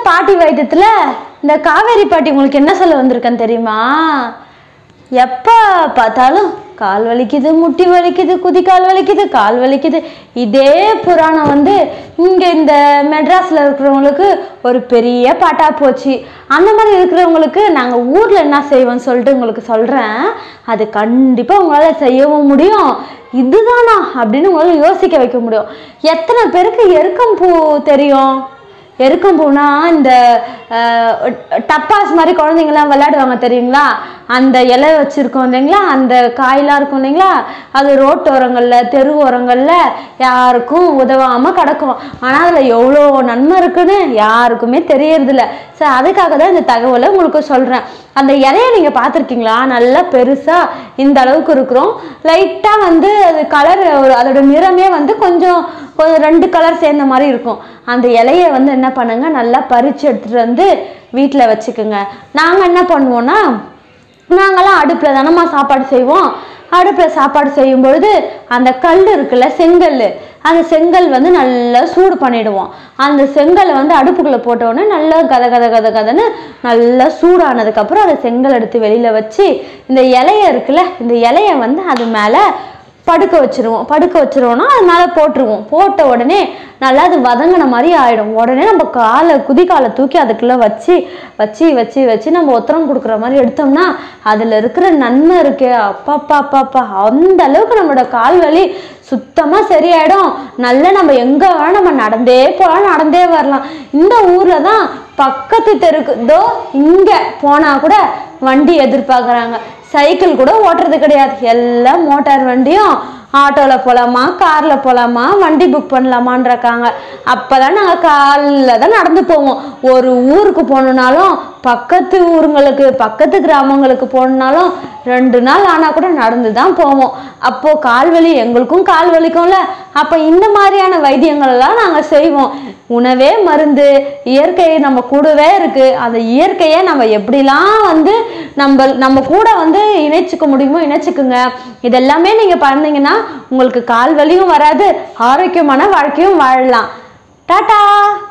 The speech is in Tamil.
பாட்டி வைத்தியத்துல இந்த காவேரி பாட்டி உங்களுக்கு என்ன சொல்ல வந்திருக்கேன்னு தெரியுமா? எப்போ பார்த்தாலும் கால் வலிக்குது, முட்டி வலிக்குது, குதிக்கால் வலிக்குது, கால் வலிக்குது. இதே புராணம் வந்து இங்கே இந்த மெட்ராஸில் இருக்கிறவங்களுக்கு ஒரு பெரிய பாட்டாக போச்சு. அந்த மாதிரி இருக்கிறவங்களுக்கு நாங்கள் ஊரில் என்ன செய்வோம்னு சொல்லிட்டு உங்களுக்கு சொல்கிறேன். அது கண்டிப்பாக உங்களால் செய்யவும் முடியும். இதுதானா அப்படின்னு உங்களால் யோசிக்க வைக்க முடியும். எத்தனை பேருக்கு எருக்கம்பூ தெரியும்? எருக்கம்பூனா இந்த டப்பாஸ் மாதிரி குழந்தைங்களாம் விளையாடுவாங்க தெரியுங்களா? அந்த இலை வச்சுருக்கோம் இல்லைங்களா, அந்த காயெலாம் இருக்கும் இல்லைங்களா, அது ரோட்டோரங்களில் தெரு ஓரங்களில் யாருக்கும் உதவாமல் கிடக்கும். ஆனால் அதில் எவ்வளோ நன்மை இருக்குன்னு யாருக்குமே தெரியறதில்ல. சரி, அதுக்காக தான் இந்த தகவலை உங்களுக்கு சொல்கிறேன். அந்த இலையை நீங்கள் பார்த்துருக்கீங்களா? நல்லா பெருசாக இந்த அளவுக்கு இருக்கிறோம். லைட்டாக வந்து அது கலர், அதோட நிறமே வந்து கொஞ்சம் 2 கலர் சேர்ந்த மாதிரி இருக்கும். அந்த இலையை வந்து என்ன பண்ணுங்க, நல்லா பறித்து எடுத்துகிட்டு வந்து வீட்டில் வச்சுக்கோங்க. நாங்கள் என்ன பண்ணுவோன்னா, நாங்கள்லாம் அடுப்பில் தானம்மா சாப்பாடு செய்வோம். அடுப்பில் சாப்பாடு செய்யும் பொழுது அந்த கல் இருக்குல்ல, செங்கல், அந்த செங்கல் வந்து நல்லா சூடு பண்ணிவிடுவோம். அந்த செங்கலை வந்து அடுப்புக்குள்ளே போட்டோன்னே நல்லா கதன்னு நல்லா சூடானதுக்கப்புறம் அந்த செங்கல் எடுத்து வெளியில் வச்சு இந்த இலையை இருக்குல்ல, இந்த இலையை வந்து அது மேலே படுக்க வச்சுருவோம்னா அது மேலே போட்டுருவோம். போட்ட உடனே நல்லா அது வதங்கின மாதிரி ஆகிடும். உடனே நம்ம குதிக்காலை தூக்கி அதுக்குள்ளே வச்சு நம்ம உத்தரம் கொடுக்குற மாதிரி எடுத்தோம்னா அதில் இருக்கிற நன்மை இருக்கே, அப்பாப்பா, அந்த அளவுக்கு நம்மளோட கால் வலி சுத்தமாக சரியாயிடும். நல்லா நம்ம எங்கே வேணால் நம்ம நடந்தே போகலாம், நடந்தே வரலாம். இந்த ஊரில் தான் பக்கத்து தெருக்கு தோ இங்கே போனால் கூட வண்டி எதிர்பார்க்குறாங்க. சைக்கிள் கூட ஓட்டுறது கிடையாது. எல்லாம் மோட்டார் வண்டியும், ஆட்டோவில் போகலாமா, காரில் போகலாமா, வண்டி புக் பண்ணலாமான்றாங்க. அப்போ தான் நாங்கள் காலில் தான் நடந்து போவோம். ஒரு ஊருக்கு போகணுன்னாலும், பக்கத்து ஊருங்களுக்கு, பக்கத்து கிராமங்களுக்கு போகணுன்னாலும் 2 நாள் ஆனால் கூட நடந்து தான் போவோம். அப்போது கால்வலி எங்களுக்கும் கால் வலிக்கும்ல. அப்போ இந்த மாதிரியான வைத்தியங்கள்லாம் நாங்கள் செய்வோம். உணவே மருந்து, இயற்கை நம்ம கூடவே இருக்குது. அந்த இயற்கையை நம்ம எப்படிலாம் வந்து நம்ம கூட வந்து இணைச்சிக்க முடியுமோ இணைச்சிக்குங்க. இதெல்லாமே நீங்கள் பண்ணீங்கன்னா உங்களுக்கு கால் வலியும் வராது, ஆரோக்கியமான வாழ்க்கையும் வாழலாம். டாடா.